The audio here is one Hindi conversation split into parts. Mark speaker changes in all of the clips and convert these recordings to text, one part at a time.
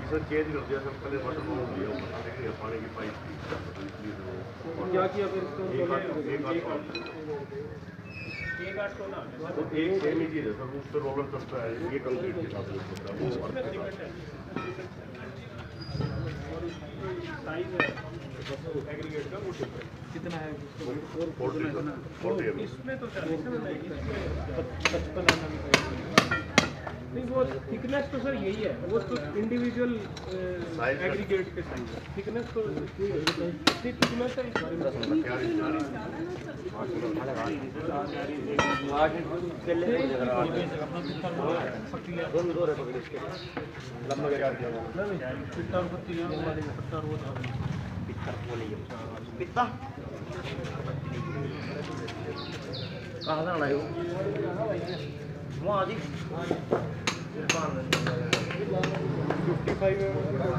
Speaker 1: सर चेंज कर दिया सर, पहले वाटर बॉम्ब दिया पता नहीं पानी की पाइप थी इसलिए
Speaker 2: क्या किया फिर इसको?
Speaker 1: तो एक सेम ही चीज़ है सर, उस पर रोलर चलता है, ये कंक्रीट के साथ एग्रीगेट का वो
Speaker 2: कितना है?
Speaker 1: इसमें तो
Speaker 2: 55 नहीं, वो थिकनेस तो सर यही है, वो तो इंडिविजुअल एग्रीगेट के साइज है। थिकनेस तो इतनी थिकनेस है
Speaker 1: पिता कहाँ से आना है वो आज ही
Speaker 2: 55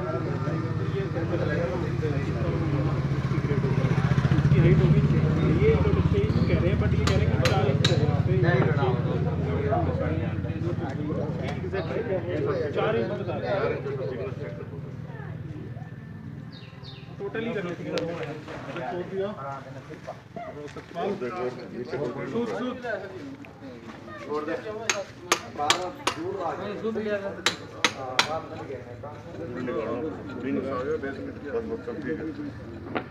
Speaker 2: हाइट होगी। ये तो चेंज कह रहे हैं, बट ये कह रहे हैं कि 4 इंच बता रहे हैं टोटली करने के
Speaker 1: दूर